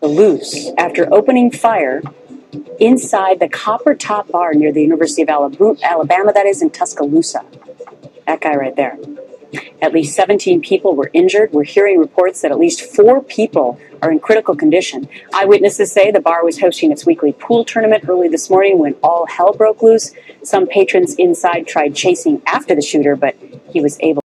loose after opening fire inside the Copper Top Bar near the University of Alabama, that is, in Tuscaloosa. That guy right there. At least 17 people were injured. We're hearing reports that at least 4 people are in critical condition. Eyewitnesses say the bar was hosting its weekly pool tournament early this morning when all hell broke loose. Some patrons inside tried chasing after the shooter, but he was able